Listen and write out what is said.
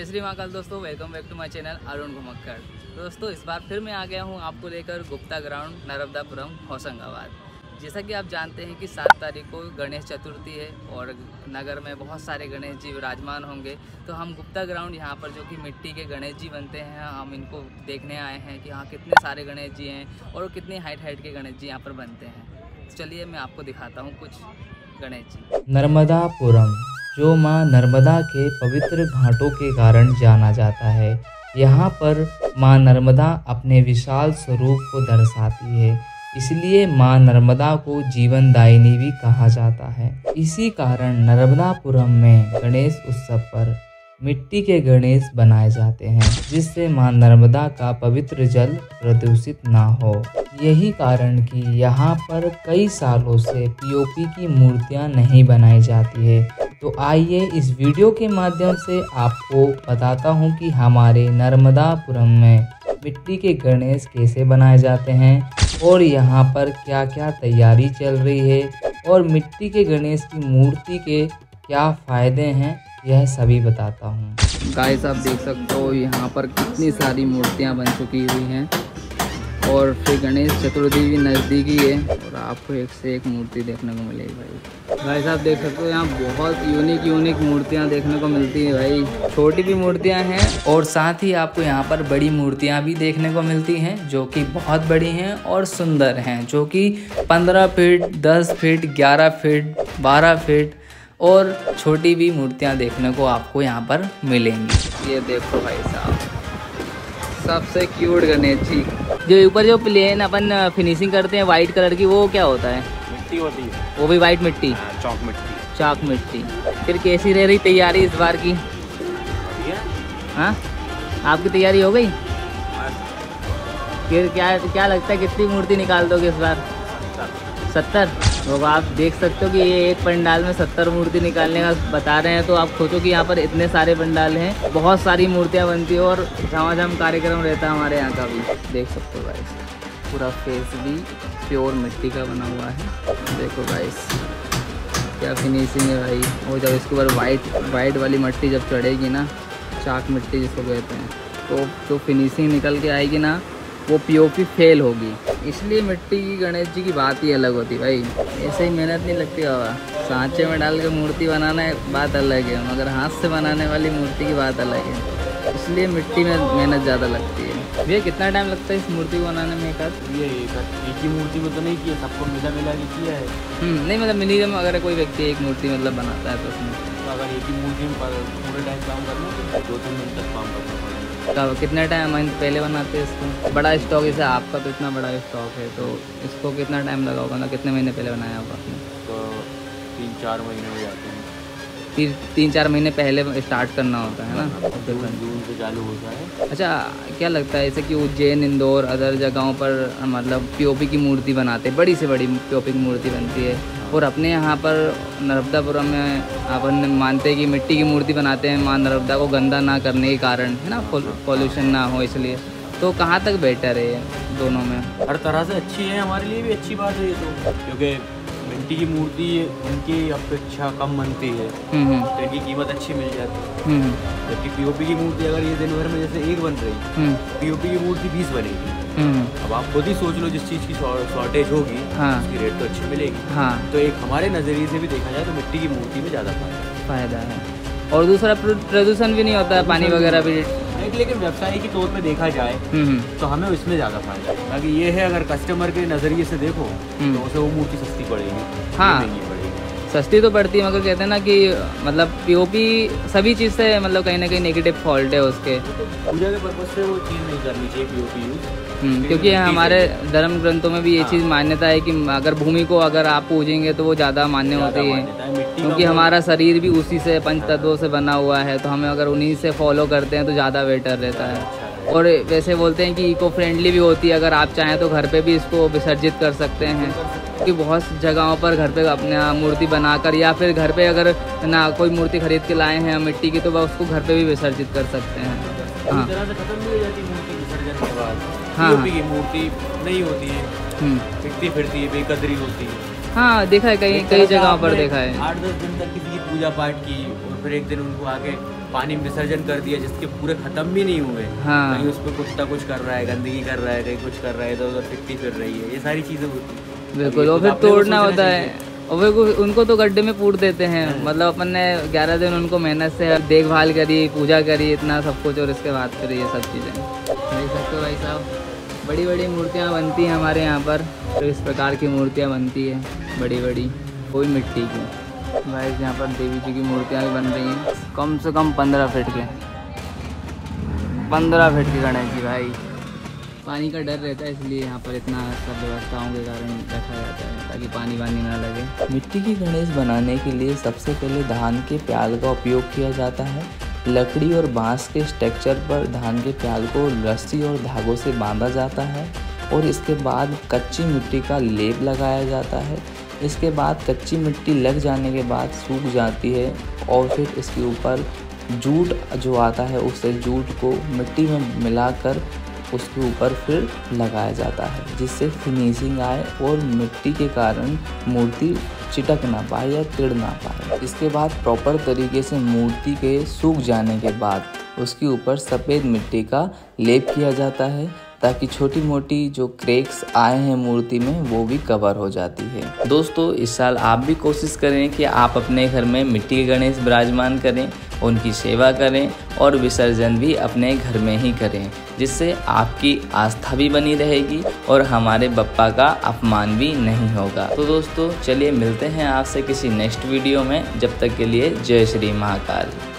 श्री महाकाल दोस्तों, welcome back to my channel Arun Ghumakkad. दोस्तों इस बार फिर मैं आ गया हूँ आपको लेकर गुप्ता ग्राउंड नर्मदापुरम होशंगाबाद। जैसा कि आप जानते हैं कि 7 तारीख को गणेश चतुर्थी है और नगर में बहुत सारे गणेश जी विराजमान होंगे। तो हम गुप्ता ग्राउंड यहाँ पर जो कि मिट्टी के गणेश जी बनते हैं, हम इनको देखने आए हैं कि हाँ कितने सारे गणेश जी हैं और कितनी हाइट के गणेश जी यहाँ पर बनते हैं। चलिए मैं आपको दिखाता हूँ कुछ गणेश जी। नर्मदापुरम जो मां नर्मदा के पवित्र घाटों के कारण जाना जाता है। यहाँ पर मां नर्मदा अपने विशाल स्वरूप को दर्शाती है, इसलिए मां नर्मदा को जीवनदायिनी भी कहा जाता है। इसी कारण नर्मदापुरम में गणेश उत्सव पर मिट्टी के गणेश बनाए जाते हैं, जिससे मां नर्मदा का पवित्र जल प्रदूषित ना हो। यही कारण कि यहाँ पर कई सालों से पीओपी की मूर्तियाँ नहीं बनाई जाती है। तो आइए इस वीडियो के माध्यम से आपको बताता हूँ कि हमारे नर्मदापुरम में मिट्टी के गणेश कैसे बनाए जाते हैं और यहाँ पर क्या क्या तैयारी चल रही है और मिट्टी के गणेश की मूर्ति के क्या फ़ायदे हैं, यह सभी बताता हूँ। गाइस आप देख सकते हो यहाँ पर कितनी सारी मूर्तियाँ बन चुकी हुई हैं और फिर गणेश चतुर्थी भी नज़दीकी है और आपको एक से एक मूर्ति देखने को मिलेगी भाई। गाइस आप देख सकते हो यहाँ बहुत यूनिक मूर्तियाँ देखने को मिलती है भाई। छोटी भी मूर्तियाँ हैं और साथ ही आपको यहाँ पर बड़ी मूर्तियाँ भी देखने को मिलती हैं जो कि बहुत बड़ी हैं और सुंदर हैं, जो कि 15 फीट, 10 फीट, 11 फीट, 12 फीट और छोटी भी मूर्तियाँ देखने को आपको यहाँ पर मिलेंगी। ये देखो भाई साहब, सबसे क्यूट गणेश जी। जो ऊपर जो प्लेन अपन फिनिशिंग करते हैं वाइट कलर की, वो क्या होता है? मिट्टी होती है। वो भी वाइट मिट्टी? चौक मिट्टी। फिर कैसी रह रही तैयारी इस बार की? हाँ, आपकी तैयारी हो गई? फिर क्या लगता है कितनी मूर्ति निकाल दोगे इस बार? 70? तो आप देख सकते हो कि ये एक पंडाल में 70 मूर्ति निकालने का बता रहे हैं। तो आप सोचो कि यहाँ पर इतने सारे पंडाल हैं, बहुत सारी मूर्तियाँ बनती है और झमाझम कार्यक्रम रहता है हमारे यहाँ का भी। देख सकते हो गाइस, पूरा फेस भी प्योर मिट्टी का बना हुआ है। देखो गाइस क्या फिनिशिंग है भाई। और जब इसके ऊपर वाइट वाली मिट्टी जब चढ़ेगी ना, चाक मिट्टी जिसको कहते हैं, तो जो फिनिशिंग निकल के आएगी ना, वो पीओपी फेल होगी। इसलिए मिट्टी की गणेश जी की बात ही अलग होती भाई। ऐसे ही मेहनत नहीं लगती बाबा। सांचे में डाल के मूर्ति बनाना बात अलग है, मगर हाथ से बनाने वाली मूर्ति की बात अलग है। इसलिए मिट्टी में मेहनत ज़्यादा लगती है। भैया कितना टाइम लगता है इस मूर्ति को बनाने में? एक ही मूर्ति में तो नहीं किया, सबको मिला के किया है। नहीं मतलब मिनिमम अगर कोई व्यक्ति एक मूर्ति मतलब बनाता है तो उसमें तो अगर एक ही मूर्ति में पूरे टाइम काम करना तो 2-3 दिन तक काम करना पड़ेगा। तो कितना टाइम पहले बनाते हैं इसको? बड़ा स्टॉक, जैसे आपका तो इतना बड़ा स्टॉक है, तो इसको कितना टाइम लगा होगा? मतलब कितने महीने पहले बनाया होगा आपने? तो 3-4 महीने हो जाते हैं। 3-4 महीने पहले स्टार्ट करना होता है ना? जून से चालू होता है। अच्छा, क्या लगता है जैसे कि उज्जैन, इंदौर, अदर जगहों पर मतलब पीओपी की मूर्ति बनाते हैं, बड़ी से बड़ी पीओपी की मूर्ति बनती है, और अपने यहाँ पर नर्मदापुरम में अपन मानते हैं कि मिट्टी की मूर्ति बनाते हैं माँ नर्मदा को गंदा ना करने के कारण, है ना, पॉल्यूशन ना हो इसलिए। तो कहाँ तक बेटर है दोनों में? हर तरह से अच्छी है, हमारे लिए भी अच्छी बात है ये तो, क्योंकि मिट्टी की मूर्ति उनकी अपेक्षा कम बनती है तो इनकी कीमत अच्छी मिल जाती है। जबकि पीओपी की मूर्ति अगर ये दिन भर में जैसे एक बन रही, पीओपी की मूर्ति 20 बनेगी। अब आप खुद ही सोच लो, जिस चीज़ की शॉर्टेज होगी उसकी रेट तो अच्छी मिलेगी। तो एक हमारे नज़रिए से भी देखा जाए तो मिट्टी की मूर्ति में ज़्यादा फायदा है। और दूसरा प्रदूषण भी नहीं होता है, पानी वगैरह भी। लेकिन व्यवसाय के तौर पे देखा जाए तो हमें उसमें ज़्यादा फायदा है। बाकी ये है अगर कस्टमर के नज़रिए से देखो तो उसे वो मूर्ति सस्ती पड़ेगी। हाँ, महंगी पड़ेगी। सस्ती तो पड़ती है, मगर कहते हैं ना कि मतलब पीओपी सभी चीज़ से मतलब कहीं ना कहीं नेगेटिव फॉल्ट है उसके। पूजा के पर्पज से वो चीज़ नहीं करनी चाहिए पीओपी यूज़, क्योंकि हमारे धर्म ग्रंथों में भी ये चीज़ मान्यता है कि अगर भूमि को अगर आप पूजेंगे तो वो ज़्यादा मान्य होती है, क्योंकि हमारा शरीर भी उसी से पंच तत्वों से बना हुआ है। तो हमें अगर उन्हीं से फॉलो करते हैं तो ज़्यादा बेटर रहता है। और वैसे बोलते हैं कि इको फ्रेंडली भी होती है, अगर आप चाहें तो घर पे भी इसको विसर्जित कर सकते हैं, क्योंकि बहुत जगहों पर घर पे अपने मूर्ति बनाकर या फिर घर पे अगर ना कोई मूर्ति खरीद के लाए हैं मिट्टी की, तो वह उसको घर पे भी विसर्जित कर सकते हैं। हाँ, खत्म भी हो जाती है मूर्ति विसर्जन के बाद। हाँ, पीओपी की मूर्ति नहीं होती है, दिखती फिरती है, बेकदरी होती है। हाँ देखा है, कई जगहों पर देखा है। 8-10 दिन तक किसी की पूजा पाठ की और फिर एक दिन उनको आके पानी में विसर्जन कर दिया, जिसके पूरे खत्म भी नहीं हुए। हाँ। कहीं उस पर कुत्ता कुछ कर रहा है, गंदगी कर रहा है, कहीं कुछ कर रहा है, इधर उधर फिरती फिर रही है, ये सारी चीज़ें होती हैं। बिल्कुल, और फिर तोड़ना होता है, और फिर उनको तो गड्ढे में पूट देते हैं। मतलब अपन ने 11 दिन उनको मेहनत से देखभाल करी, पूजा करी, इतना सब कुछ, और इसके बाद फिर ये सब चीज़ें देख सकते हो भाई साहब। बड़ी बड़ी मूर्तियाँ बनती हैं हमारे यहाँ पर, तो इस प्रकार की मूर्तियाँ बनती है बड़ी बड़ी, कोई मिट्टी की। भाई यहाँ पर देवी जी की मूर्तियाँ भी बन रही हैं, कम से कम 15 फीट के, 15 फीट के गणेश जी भाई। पानी का डर रहता है, इसलिए यहाँ पर इतना सब व्यवस्थाओं के कारण रखा जाता है ताकि पानी वानी ना लगे। मिट्टी की गणेश बनाने के लिए सबसे पहले धान के प्याल का उपयोग किया जाता है। लकड़ी और बांस के स्ट्रक्चर पर धान के प्याल को रस्सी और धागों से बांधा जाता है और इसके बाद कच्ची मिट्टी का लेप लगाया जाता है। इसके बाद कच्ची मिट्टी लग जाने के बाद सूख जाती है और फिर इसके ऊपर जूट जो आता है, उससे जूट को मिट्टी में मिलाकर उसके ऊपर फिर लगाया जाता है, जिससे फिनिशिंग आए और मिट्टी के कारण मूर्ति चिटक ना पाए या टिड़ ना पाए। इसके बाद प्रॉपर तरीके से मूर्ति के सूख जाने के बाद उसके ऊपर सफ़ेद मिट्टी का लेप किया जाता है, ताकि छोटी मोटी जो क्रैक्स आए हैं मूर्ति में वो भी कवर हो जाती है। दोस्तों, इस साल आप भी कोशिश करें कि आप अपने घर में मिट्टी के गणेश विराजमान करें, उनकी सेवा करें और विसर्जन भी अपने घर में ही करें, जिससे आपकी आस्था भी बनी रहेगी और हमारे बप्पा का अपमान भी नहीं होगा। तो दोस्तों, चलिए मिलते हैं आपसे किसी नेक्स्ट वीडियो में। जब तक के लिए जय श्री महाकाल।